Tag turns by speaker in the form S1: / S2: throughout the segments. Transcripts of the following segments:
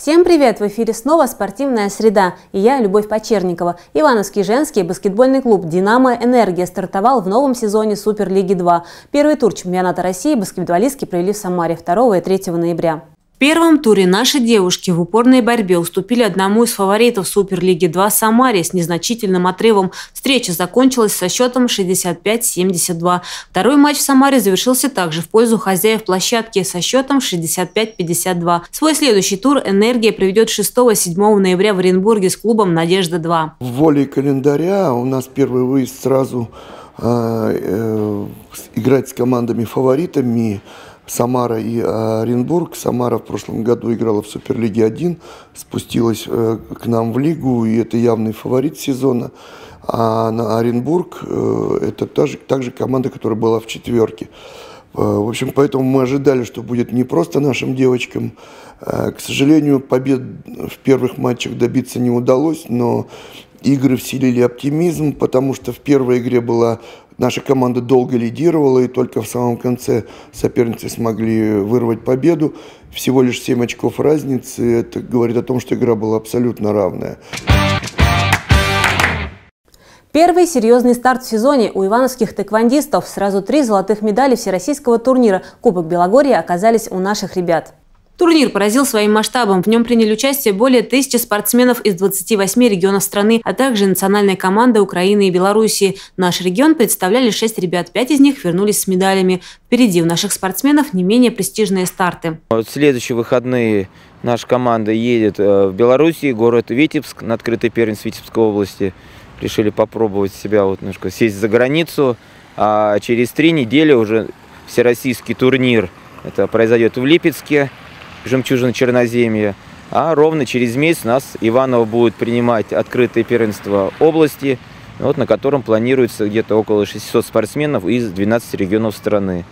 S1: Всем привет! В эфире снова «Спортивная среда» и я, Любовь Почерникова. Ивановский женский баскетбольный клуб «Динамо Энергия» стартовал в новом сезоне Суперлиги-2. Первый тур чемпионата России баскетболистки провели в Самаре 2 и 3 ноября. В первом туре наши девушки в упорной борьбе уступили одному из фаворитов Суперлиги-2 Самаре с незначительным отрывом. Встреча закончилась со счетом 65-72. Второй матч в Самаре завершился также в пользу хозяев площадки со счетом 65-52. Свой следующий тур «Энергия» проведет 6-7 ноября в Оренбурге с клубом «Надежда-2».
S2: В воле календаря у нас первый выезд сразу играть с командами-фаворитами Самара и Оренбург. Самара в прошлом году играла в Суперлиге 1, спустилась к нам в лигу, и это явный фаворит сезона. А на Оренбург это также команда, которая была в четверке. В общем, поэтому мы ожидали, что будет не просто нашим девочкам. К сожалению, побед в первых матчах добиться не удалось, но игры вселили оптимизм, потому что в первой игре наша команда долго лидировала, и только в самом конце соперницы смогли вырвать победу. Всего лишь 7 очков разницы. Это говорит о том, что игра была абсолютно равная.
S1: Первый серьезный старт в сезоне у ивановских тэквондистов. Сразу 3 золотых медали всероссийского турнира «Кубок Белогорья» оказались у наших ребят. Турнир поразил своим масштабом. В нем приняли участие более 1000 спортсменов из 28 регионов страны, а также национальные команды Украины и Белоруссии. Наш регион представляли 6 ребят, 5 из них вернулись с медалями. Впереди у наших спортсменов не менее престижные старты.
S3: В следующие выходные наша команда едет в Белоруссию, город Витебск, на открытый первенство Витебской области. Решили попробовать себя немножко сесть за границу. А через 3 недели уже всероссийский турнир. Это произойдет в Липецке, «Жемчужина Черноземья». А ровно через месяц нас Иваново будет принимать открытое первенство области, на котором планируется где-то около 600 спортсменов из 12 регионов страны.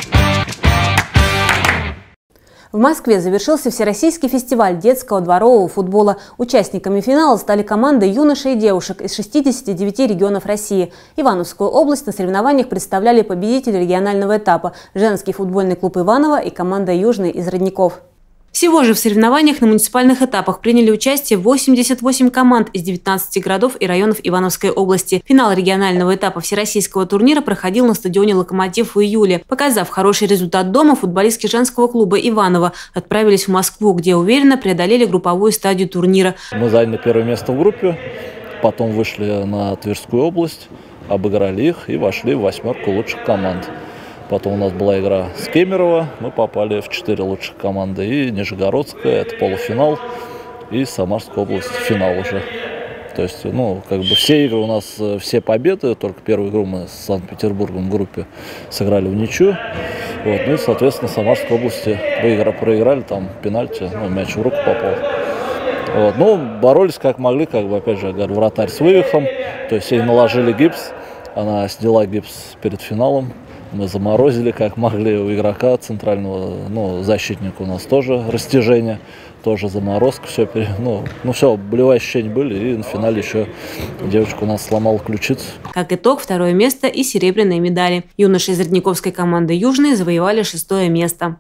S1: В Москве завершился Всероссийский фестиваль детского дворового футбола. Участниками финала стали команды юношей и девушек из 69 регионов России. Ивановскую область на соревнованиях представляли победители регионального этапа – женский футбольный клуб Иваново и команда «Южный» из Родников. Всего же в соревнованиях на муниципальных этапах приняли участие 88 команд из 19 городов и районов Ивановской области. Финал регионального этапа всероссийского турнира проходил на стадионе «Локомотив» в июле. Показав хороший результат дома, футболистки женского клуба Иваново отправились в Москву, где уверенно преодолели групповую стадию турнира.
S4: Мы заняли первое место в группе, потом вышли на Тверскую область, обыграли их и вошли в 8 лучших команд. Потом у нас была игра с Кемерово, мы попали в 4 лучших команды. И Нижегородская, это полуфинал, и Самарская область, финал уже. То есть, все игры у нас, все победы, только первую игру мы с Санкт-Петербургом в группе сыграли в ничью. И, соответственно, в Самарской области проиграли, там пенальти, мяч в руку попал. Боролись как могли, опять же, я говорю, вратарь с вывихом, то есть ей наложили гипс, она сняла гипс перед финалом. Мы заморозили, как могли, у игрока центрального, защитника у нас тоже растяжение, тоже заморозка, все, все, болевые ощущения были, и на финале еще девочка у нас сломала ключицу.
S1: Как итог, 2 место и серебряные медали. Юноши из родниковской команды «Южные» завоевали 6 место.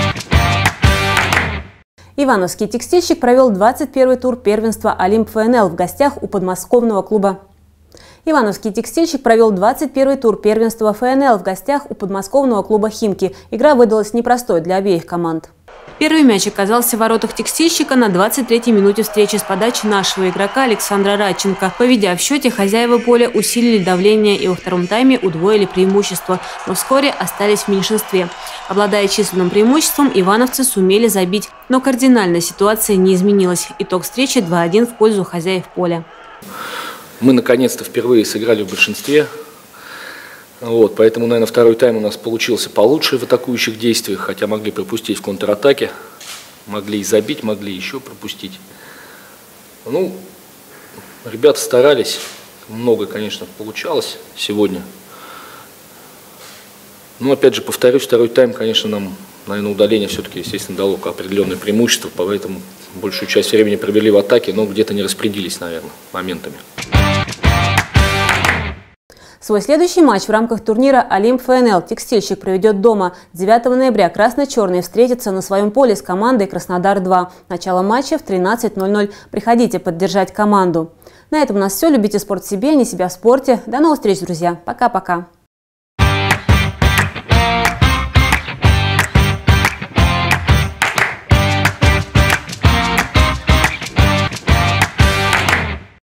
S1: Ивановский текстильщик провел 21-й тур первенства «Олимп ФНЛ» в гостях у подмосковного клуба. Ивановский текстильщик провел 21-й тур первенства ФНЛ в гостях у подмосковного клуба «Химки». Игра выдалась непростой для обеих команд. Первый мяч оказался в воротах текстильщика на 23-й минуте встречи с подачи нашего игрока Александра Радченко. Поведя в счете, хозяева поля усилили давление и во втором тайме удвоили преимущество, но вскоре остались в меньшинстве. Обладая численным преимуществом, ивановцы сумели забить, но кардинально ситуация не изменилась. Итог встречи 2-1 в пользу хозяев поля.
S5: Мы наконец-то впервые сыграли в большинстве, поэтому, наверное, второй тайм у нас получился получше в атакующих действиях, хотя могли пропустить в контратаке, могли и забить, могли еще пропустить. Ребята старались, много, конечно, получалось сегодня. Опять же, повторюсь, второй тайм, конечно, нам, наверное, удаление все-таки, естественно, дало определенное преимущество, поэтому большую часть времени провели в атаке, но где-то не распределились, наверное, моментами.
S1: Свой следующий матч в рамках турнира «Олимп ФНЛ» «Текстильщик» проведет дома. 9 ноября красно-черные встретятся на своем поле с командой «Краснодар-2». Начало матча в 13:00. Приходите поддержать команду. На этом у нас все. Любите спорт себе, не себя в спорте. До новых встреч, друзья. Пока-пока.